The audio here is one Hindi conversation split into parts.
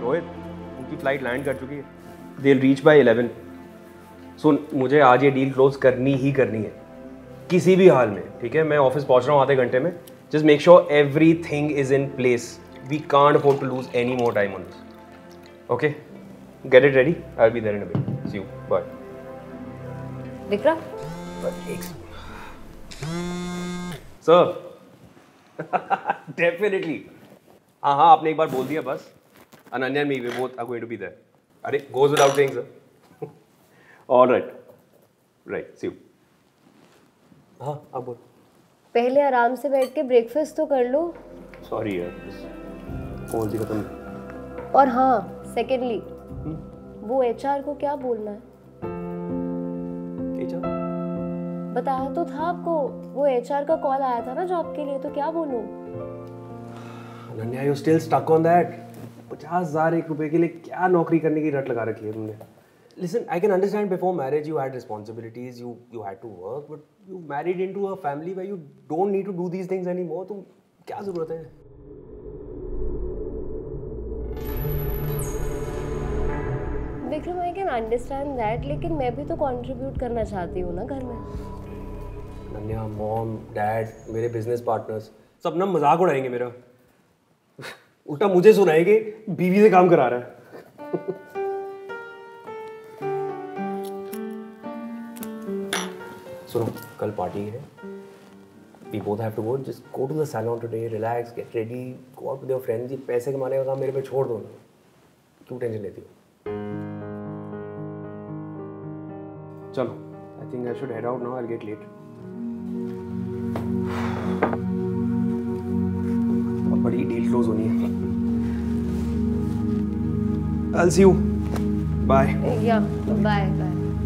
रोहित, उनकी फ्लाइट लैंड कर चुकी है, दे रीच बाय 11। सो मुझे आज ये डील क्लोज करनी ही करनी है किसी भी हाल में, ठीक है? मैं ऑफिस पहुंच रहा हूँ आधे घंटे में। Just make sure everything is in place, we can't afford to lose any more time on this. Okay, get it ready, I will be there in a bit. See you, bye. Vikram sir definitely, हाँ हाँ, आपने एक बार बोल दिया बस। Ananya and me, we both are going to be there. अरे goes without saying sir. Alright, right, see you. हाँ आप बोल। पहले आराम से बैठ के ब्रेकफास्ट तो कर लो। सॉरी यार, कौन सी खत्म। और हाँ, सेकेंडली वो एचआर को क्या बोलना है? एचआर? बताया तो था आपको, वो एचआर का कॉल आया था ना जॉब के लिए, तो क्या बोलूं? Ananya, you still stuck on that? 50,000 एक रुपए के लिए क्या नौकरी करने की रट लगा रखी है तुमने? Listen, I can understand before marriage you had responsibilities, you had to work, but you married into a family where you don't need to do these things anymore. तो क्या जरूरत है? Vikram, I can understand that, लेकिन मैं भी तो contribute करना चाहती हूँ ना घर में। अनन्या, मॉम, डैड, मेरे बिजनेस पार्टनर्स सब ना मजाक उड़ाएंगे मेरा। उल्टा मुझे सुनाएंगे बीवी से काम करा रहा है। सुनो, कल पार्टी है, we both have to go, just go to the salon today, relax, get ready, go out with your friends। ये पैसे कमाने का काम मेरे पे छोड़ दो ना, क्यों टेंशन लेती हो? चलो, I think I should head out now, I'll get late। बहुत बड़ी डील क्लोज होनी है। I'll see you, bye। Yeah, bye bye।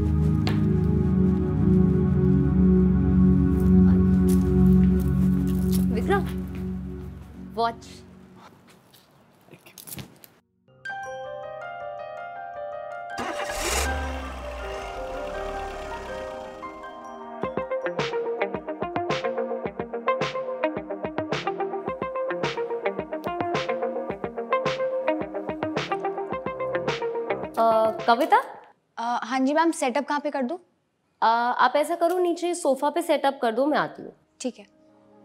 Watch। कविता? हाँ जी मैम, सेटअप कहाँ पे कर दूँ? आप ऐसा करो, नीचे सोफा पे सेटअप कर दो, मैं आती हूँ। ठीक है।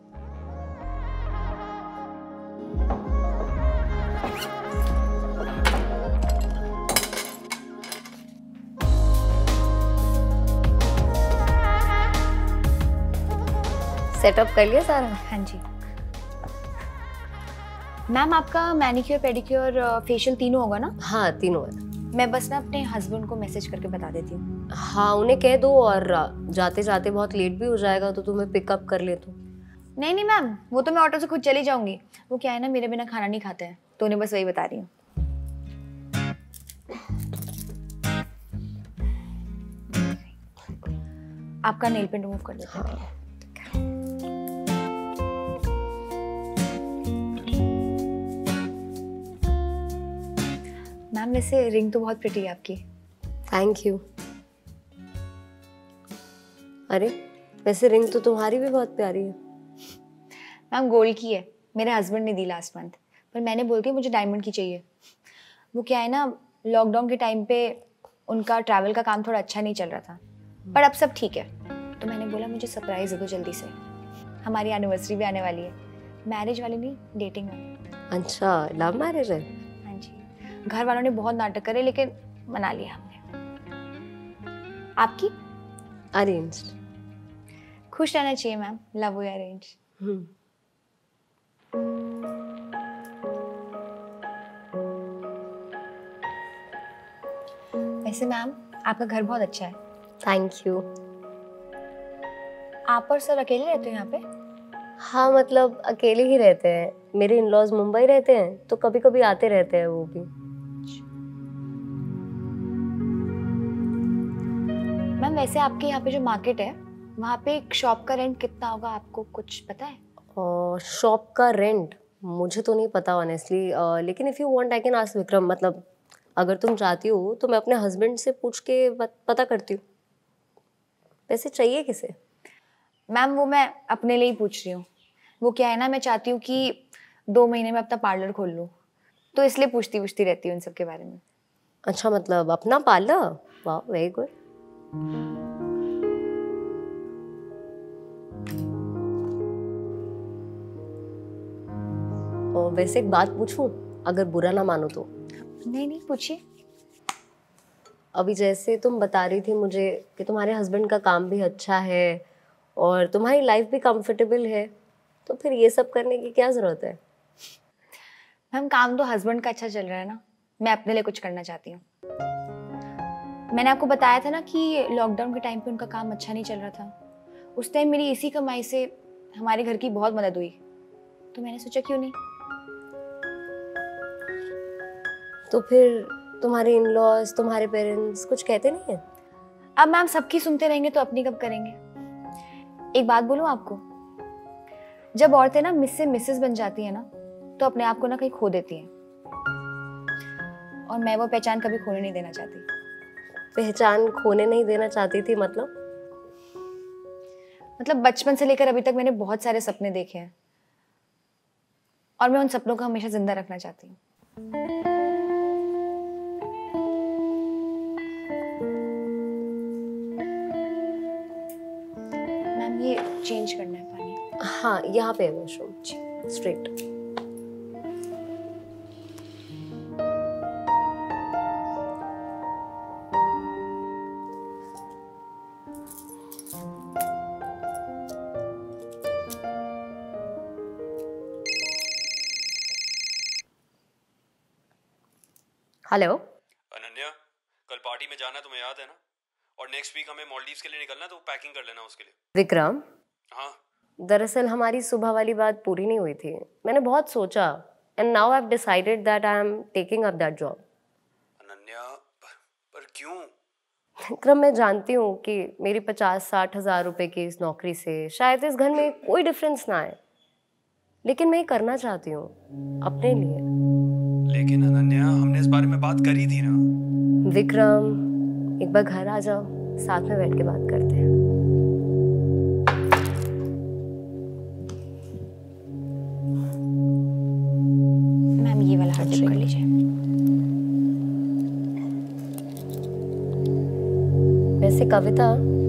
सेटअप कर लिया सारा? हाँ जी मैम, आपका मैनिक्योर पेडिक्योर फेशियल तीनों होगा ना? हाँ, तीनों है। मैं बस ना अपने हस्बैंड को मैसेज करके बता देती हूँ। हाँ, उन्हें कह दो, और जाते जाते बहुत लेट भी हो जाएगा तो तुम्हें पिकअप कर ले तो। नहीं नहीं मैम, वो तो मैं ऑटो से खुद चली जाऊंगी। वो क्या है ना, मेरे बिना खाना नहीं खाते हैं, तो उन्हें बस वही बता रही हूँ। आपका नेल पेंट रिमूव कर देते हैं। मैम वैसे रिंग तो बहुत प्रिटी है आपकी। Thank you. अरे वैसे रिंग तो तुम्हारी भी बहुत प्यारी है। मैम गोल्ड की है, मेरे हस्बैंड ने दी लास्ट मंथ, पर मैंने बोल के मुझे डायमंड की चाहिए। वो क्या है ना, लॉकडाउन के टाइम पे उनका ट्रैवल का काम थोड़ा अच्छा नहीं चल रहा था, पर अब सब ठीक है, तो मैंने बोला मुझे सरप्राइज दे दो जल्दी से। हमारी एनिवर्सरी भी आने वाली है, मैरिज वाली नहीं, डेटिंग वाली। अच्छा, लव मैरिज है? हाँ जी, घर वालों ने बहुत नाटक करे लेकिन मना लिया हमने। आपकी? अरेंज्ड। खुश रहना चाहिए मैम, लव हो या अरेंज। वैसे मैम आपका घर बहुत अच्छा है। Thank you. आप और सर अकेले रहते हो यहाँ पे? हाँ, मतलब अकेले ही रहते हैं। मेरे इन-लॉज मुंबई रहते हैं, तो कभी कभी आते रहते हैं वो भी। मैम वैसे आपके यहाँ पे जो मार्केट है, वहाँ पे एक शॉप का रेंट कितना होगा, आपको कुछ पता है? शॉप का रेंट मुझे तो नहीं पता ऑनेस्टली, लेकिन if you want I can ask Vikram. मतलब अगर तुम चाहती हो तो मैं अपने हस्बैंड से पूछ के पता करती हूँ। पैसे चाहिए किसे? मैम वो मैं अपने लिए ही पूछ रही हूँ। वो क्या है ना, मैं चाहती हूँ कि 2 महीने में अपना पार्लर खोल लूँ, तो इसलिए पूछती पूछती रहती हूँ उन सब के बारे में। अच्छा, मतलब अपना पाला? वाह, वेरी गुड। और वैसे एक बात पूछूं, अगर बुरा ना मानो तो? नहीं नहीं, पूछिए। अभी जैसे तुम बता रही थी मुझे कि तुम्हारे हस्बैंड का काम भी अच्छा है और तुम्हारी लाइफ भी कंफर्टेबल है, तो फिर ये सब करने की क्या ज़रूरत है? मैम, काम तो हस्बैंड का अच्छा चल रहा है ना, मैं अपने लिए कुछ करना चाहती हूँ। मैंने आपको बताया था ना कि लॉकडाउन के टाइम पे उनका काम अच्छा नहीं चल रहा था। उस टाइम मेरी इसी कमाई से हमारे घर की बहुत मदद हुई, तो मैंने सोचा क्यों नहीं। तो फिर तुम्हारे इन लॉज, तुम्हारे पेरेंट्स कुछ कहते नहीं है? अब मैम सबकी सुनते रहेंगे तो अपनी कब करेंगे। एक बात बोलूं आपको, जब औरतें ना मिस से मिसेस बन जाती है ना, तो अपने आप को ना कहीं खो देती हैं, और मैं वो पहचान कभी खोने नहीं देना चाहती। पहचान खोने नहीं देना चाहती थी मतलब? मतलब बचपन से लेकर अभी तक मैंने बहुत सारे सपने देखे हैं, और मैं उन सपनों को हमेशा जिंदा रखना चाहती हूँ। मैम, ये चेंज करना है पानी। हाँ, यहाँ पे है वॉशरूम, स्ट्रेट। हेलो। अनन्या, कल पार्टी में जाना तुम्हें याद है ना? और नेक्स्ट वीक हमें मालदीव्स के लिए निकलना, तो पैकिंग कर लेना उसके लिए। विक्रम, हाँ। दरअसल हमारी सुबह वाली बात पूरी नहीं हुई थी। मैंने बहुत सोचा and now I have decided that I am taking up that job. Ananya, पर क्यों? विक्रम, मैं जानती हूँ कि मेरी 50-60 हज़ार रुपए की इस नौकरी से शायद इस घर में कोई डिफरेंस ना आए, लेकिन मैं ये करना चाहती हूँ अपने लिए। लेकिन अनन्या, हमने इस बारे में बात करी थी ना। विक्रम, एक बार घर आ जाओ, साथ में बैठ के बात करते हैं। मैम, ये वाला हार्ड डिस्क कर लीजिए। वैसे कविता,